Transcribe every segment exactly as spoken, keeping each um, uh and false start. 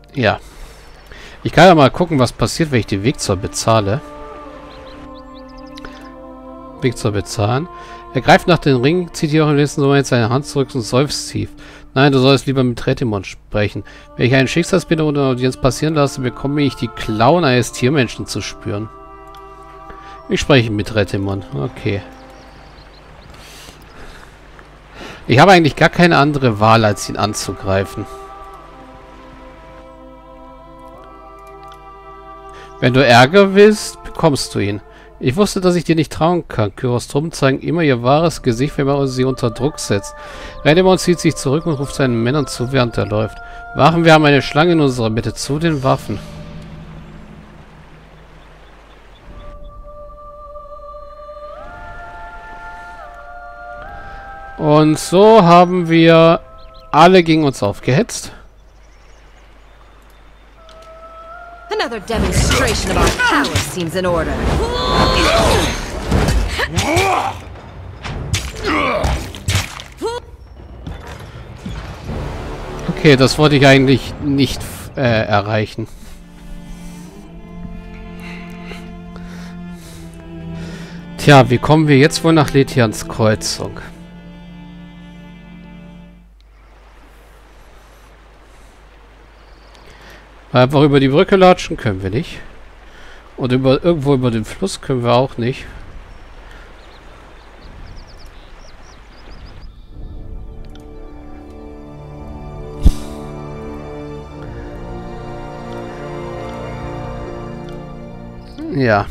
Ja. Ich kann ja mal gucken, was passiert, wenn ich die Wegzoll bezahle. Wegzoll bezahlen. Er greift nach dem Ring, zieht jedoch im letzten Moment seine Hand zurück und seufzt tief. Nein, du sollst lieber mit Retimon sprechen. Wenn ich einen Schicksalsbinder unter der Audienz passieren lasse, bekomme ich die Klauen eines Tiermenschen zu spüren. Ich spreche mit Retimon. Okay. Ich habe eigentlich gar keine andere Wahl, als ihn anzugreifen. Wenn du Ärger willst, bekommst du ihn. Ich wusste, dass ich dir nicht trauen kann. Kyros Truppen zeigen immer ihr wahres Gesicht, wenn man sie unter Druck setzt. Redemon zieht sich zurück und ruft seinen Männern zu, während er läuft. Wachen, wir haben eine Schlange in unserer Mitte. Zu den Waffen. Und so haben wir alle gegen uns aufgehetzt. Another demonstration of our power seems in order. Okay, das wollte ich eigentlich nicht äh, erreichen. Tja, wie kommen wir jetzt wohl nach Lethians Kreuzung? Einfach über die Brücke latschen können wir nicht. Und über, irgendwo über den Fluss können wir auch nicht. Ja.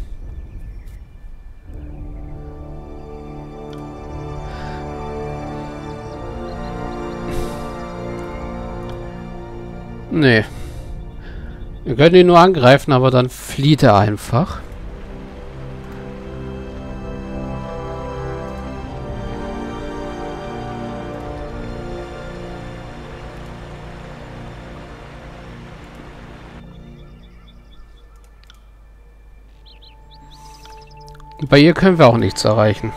Nee. Wir können ihn nur angreifen, aber dann flieht er einfach. Bei ihr können wir auch nichts erreichen.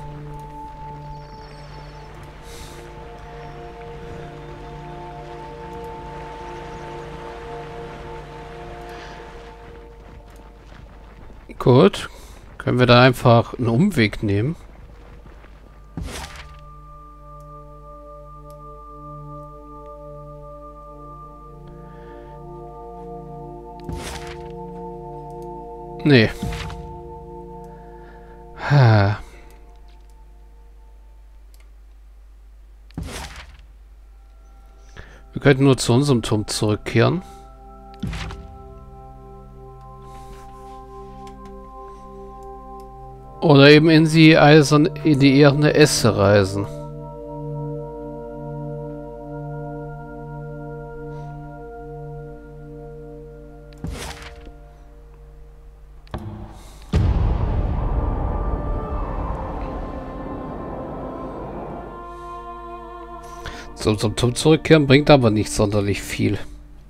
Gut. Können wir da einfach einen Umweg nehmen? Nee. Ha. Wir könnten nur zu unserem Turm zurückkehren. Oder eben in die eisern, in die ehrene Esse reisen. Zu unserem Turm zurückkehren bringt aber nicht sonderlich viel.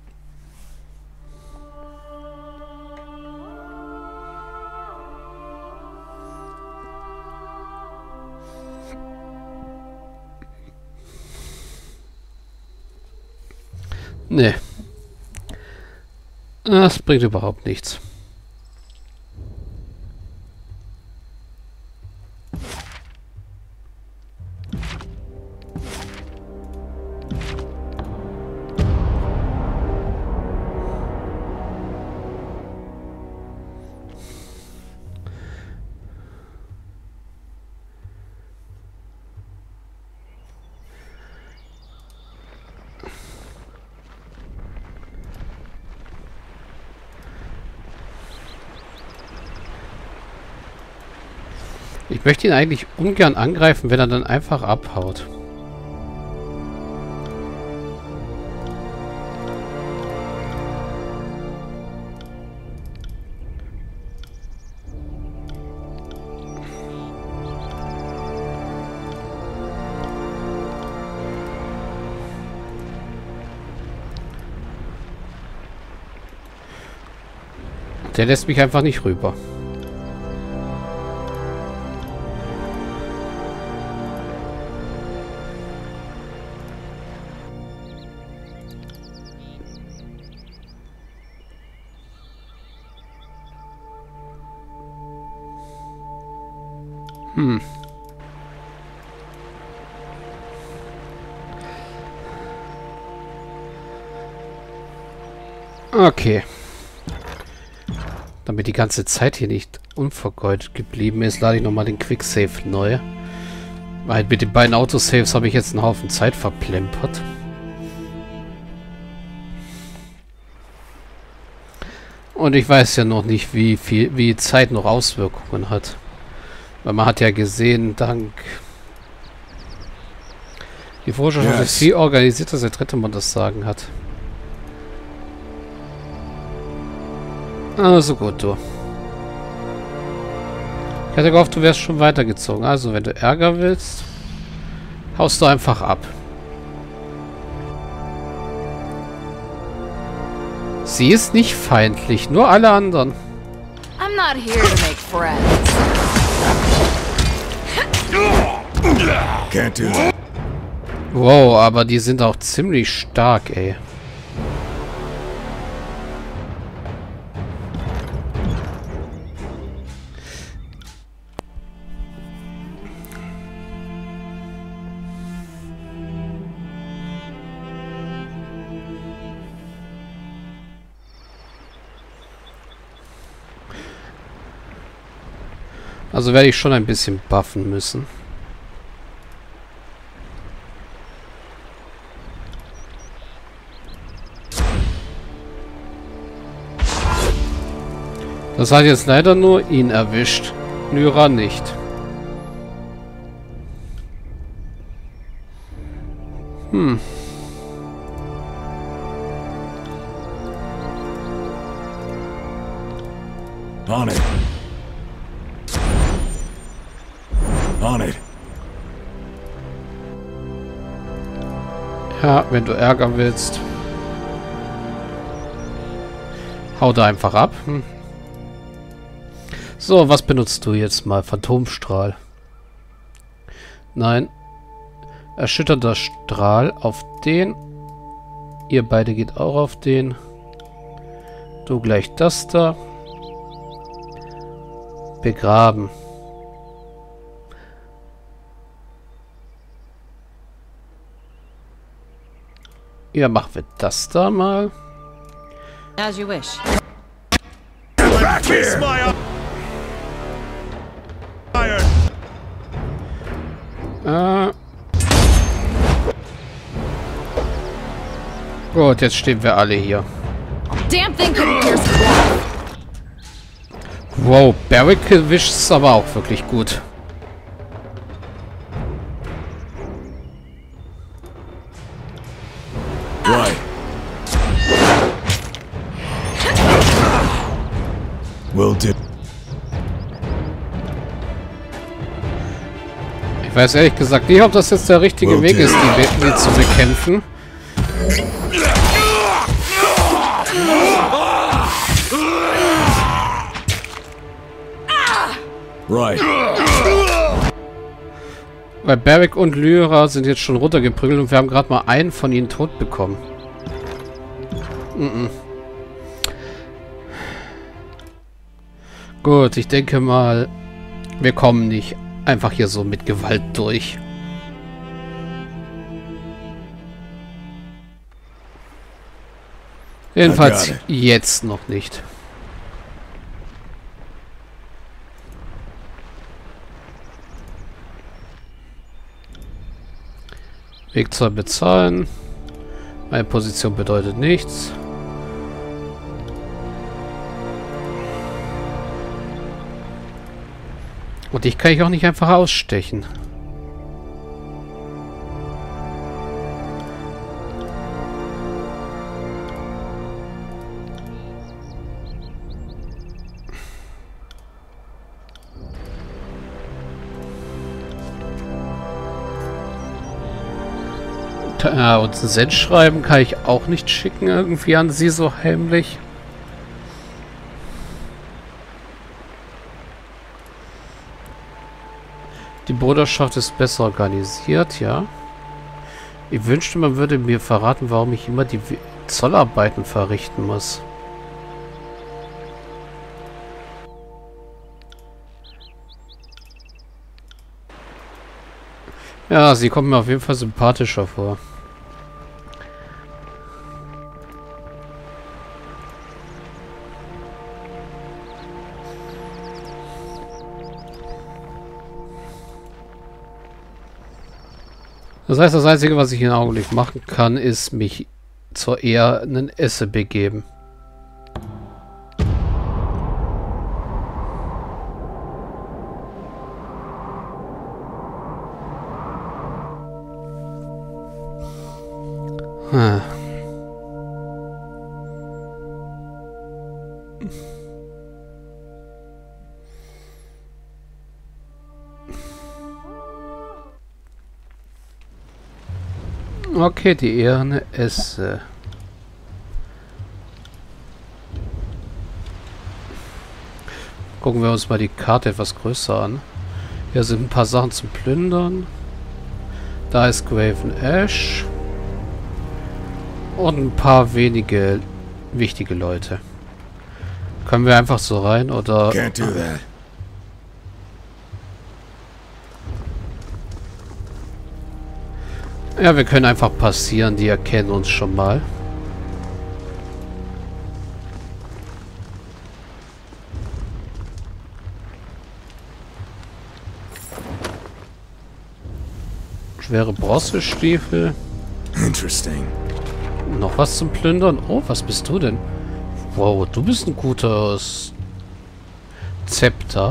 Nee. Das bringt überhaupt nichts. Ich möchte ihn eigentlich ungern angreifen, wenn er dann einfach abhaut. Der lässt mich einfach nicht rüber. Hm. Okay. Damit die ganze Zeit hier nicht unvergeudet geblieben ist, lade ich nochmal den Quicksave neu. Weil mit den beiden Autosaves habe ich jetzt einen Haufen Zeit verplempert. Und ich weiß ja noch nicht, wie viel, wie Zeit noch Auswirkungen hat. Weil man hat ja gesehen, dank die Vorstellung ist viel organisierter, als der dritte Mann das Sagen hat. Also gut, du. Ich hätte gehofft, du wärst schon weitergezogen. Also, wenn du Ärger willst, haust du einfach ab. Sie ist nicht feindlich, nur alle anderen. I'm not here to make friends. Can't do that. Wow, aber die sind auch ziemlich stark, ey. Also werde ich schon ein bisschen buffen müssen. Das hat jetzt leider nur ihn erwischt. Lyra nicht. Hm. On it. On it. Ja, wenn du Ärger willst. Hau da einfach ab. Hm. So, was benutzt du jetzt mal? Phantomstrahl. Nein. Erschütternder Strahl auf den. Ihr beide geht auch auf den. Du gleich das da. Begraben. Ja, machen wir das da mal. As you wish. Back here. Äh. Gut, jetzt stehen wir alle hier. Damn thing couldn't pierce the wall. Wow, Barrick wischt es aber auch wirklich gut. Right. Will do. Ich weiß ehrlich gesagt nicht, ob das jetzt der richtige Will Weg do. ist, die, die zu bekämpfen. Right. Weil Barrick und Lyra sind jetzt schon runtergeprügelt und wir haben gerade mal einen von ihnen tot bekommen. Mm-mm. Gut, ich denke mal, wir kommen nicht einfach hier so mit Gewalt durch. Jedenfalls jetzt noch nicht. Wegzahl bezahlen. Meine Position bedeutet nichts. Und dich kann ich auch nicht einfach ausstechen. Ja, und ein Sendschreiben kann ich auch nicht schicken irgendwie an sie so heimlich. Die Bruderschaft ist besser organisiert, ja. Ich wünschte, man würde mir verraten, warum ich immer die Zollarbeiten verrichten muss. Ja, sie kommt mir auf jeden Fall sympathischer vor. Das heißt, das Einzige, was ich in Augenblick machen kann, ist mich zur ehernen Esse begeben. Hm. Okay, die eherne Esse. Gucken wir uns mal die Karte etwas größer an. Hier sind ein paar Sachen zum Plündern. Da ist Graven Ash. Und ein paar wenige wichtige Leute. Können wir einfach so rein, oder... Can't do that. Ja, wir können einfach passieren, die erkennen uns schon mal. Schwere Bronzestiefel. Interesting. Noch was zum Plündern? Oh, was bist du denn? Wow, du bist ein gutes Zepter.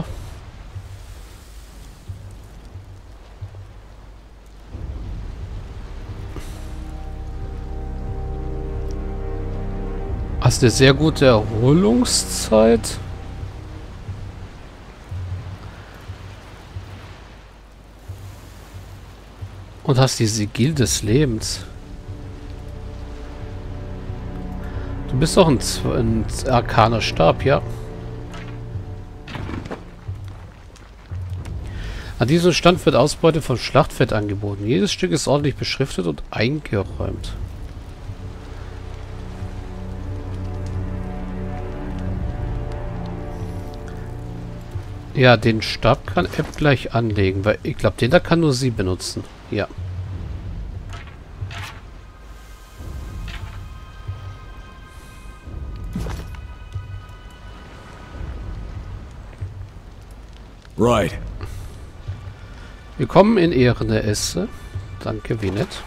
Hast eine sehr gute Erholungszeit. Und hast die Sigil des Lebens. Du bist doch ein, ein arkaner Stab, ja. An diesem Stand wird Ausbeute von Schlachtfeld angeboten. Jedes Stück ist ordentlich beschriftet und eingeräumt. Ja, den Stab kann App gleich anlegen, weil ich glaube, den da kann nur sie benutzen. Ja. Right. Willkommen in ehrene Esse. Danke, wie nett.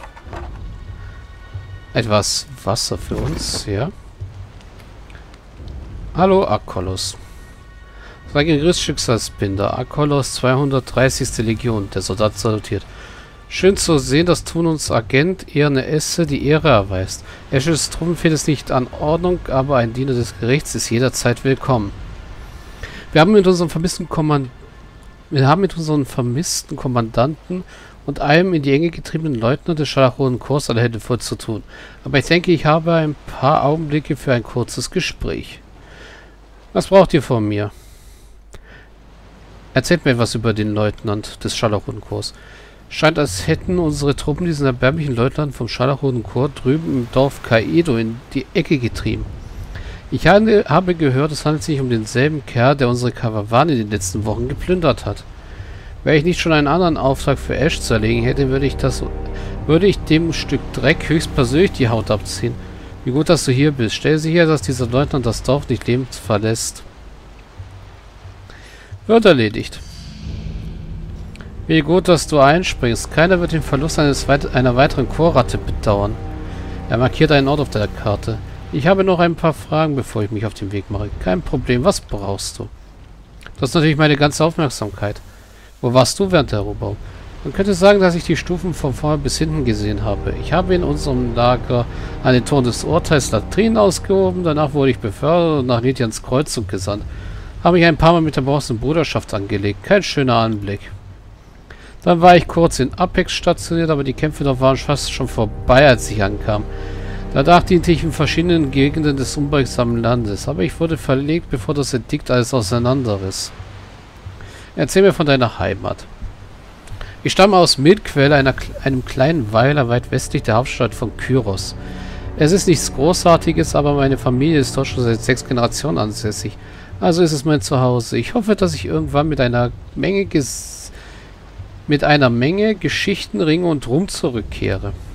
Etwas Wasser für uns, ja. Hallo, Akolos. Trageris Schicksalsbinder. Akolos zweihundertdreißigste Legion. Der Soldat salutiert. Schön zu sehen, dass Tun uns Agent ehrene Esse die Ehre erweist. Ashes Truppen fehlt es nicht an Ordnung, aber ein Diener des Gerichts ist jederzeit willkommen. Wir haben mit unserem vermissten Kommand Wir haben mit unseren vermissten Kommandanten und einem in die Enge getriebenen Leutnant des Scharlachroten Korps alle Hände voll zu tun. Aber ich denke, ich habe ein paar Augenblicke für ein kurzes Gespräch. Was braucht ihr von mir? Erzählt mir etwas über den Leutnant des Scharlachroten Korps. Scheint, als hätten unsere Truppen diesen erbärmlichen Leutnant vom Scharlachroten Korps drüben im Dorf Kaido in die Ecke getrieben. Ich habe gehört, es handelt sich um denselben Kerl, der unsere Karawane in den letzten Wochen geplündert hat. Wäre ich nicht schon einen anderen Auftrag für Ash zu erlegen hätte, würde ich das, würde ich dem Stück Dreck höchstpersönlich die Haut abziehen. Wie gut, dass du hier bist. Stell sicher, dass dieser Leutnant das Dorf nicht lebend verlässt. Wird erledigt. Wie gut, dass du einspringst. Keiner wird den Verlust eines weit einer weiteren Chorratte bedauern. Er markiert einen Ort auf der Karte. Ich habe noch ein paar Fragen, bevor ich mich auf den Weg mache. Kein Problem. Was brauchst du? Das ist natürlich meine ganze Aufmerksamkeit. Wo warst du während der Eroberung? Man könnte sagen, dass ich die Stufen von vorne bis hinten gesehen habe. Ich habe in unserem Lager an den Toren des Urteils Latrinen ausgehoben. Danach wurde ich befördert und nach Lydians Kreuzung gesandt. Habe ich ein paar Mal mit der Bronzenen Bruderschaft angelegt. Kein schöner Anblick. Dann war ich kurz in Apex stationiert, aber die Kämpfe dort waren fast schon vorbei, als ich ankam. Danach diente ich in verschiedenen Gegenden des unbeugsamen Landes, aber ich wurde verlegt, bevor das Edikt alles auseinanderriss. Erzähl mir von deiner Heimat. Ich stamme aus Mildquell, einer, einem kleinen Weiler weit westlich der Hauptstadt von Kyros. Es ist nichts Großartiges, aber meine Familie ist dort schon seit sechs Generationen ansässig. Also ist es mein Zuhause. Ich hoffe, dass ich irgendwann mit einer Menge ges mit einer Menge Geschichten, Ringe und Ruhm zurückkehre.